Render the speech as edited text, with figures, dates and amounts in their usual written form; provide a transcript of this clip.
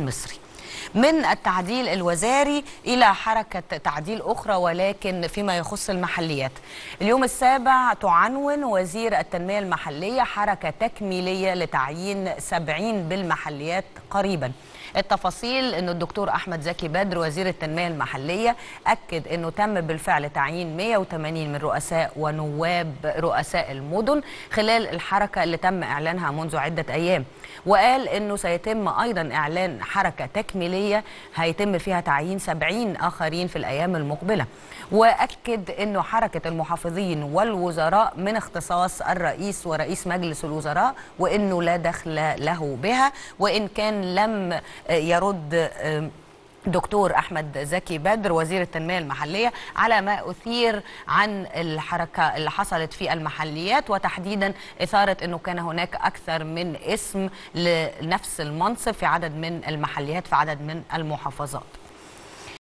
مصري. من التعديل الوزاري إلى حركة تعديل أخرى ولكن فيما يخص المحليات. اليوم السابع تعنون وزير التنمية المحلية حركة تكميلية لتعيين 70 بالمحليات قريبا. التفاصيل أن الدكتور أحمد زكي بدر وزير التنمية المحلية أكد أنه تم بالفعل تعيين 180 من رؤساء ونواب رؤساء المدن خلال الحركة اللي تم إعلانها منذ عدة أيام، وقال أنه سيتم أيضا إعلان حركة تكميلية هيتم فيها تعيين 70 آخرين في الأيام المقبلة. وأكد أنه حركة المحافظين والوزراء من اختصاص الرئيس ورئيس مجلس الوزراء وأنه لا دخل له بها، وإن كان لم يرد دكتور أحمد زكي بدر وزير التنمية المحلية على ما أثير عن الحركة اللي حصلت في المحليات، وتحديدا إثارة أنه كان هناك أكثر من اسم لنفس المنصب في عدد من المحليات في عدد من المحافظات.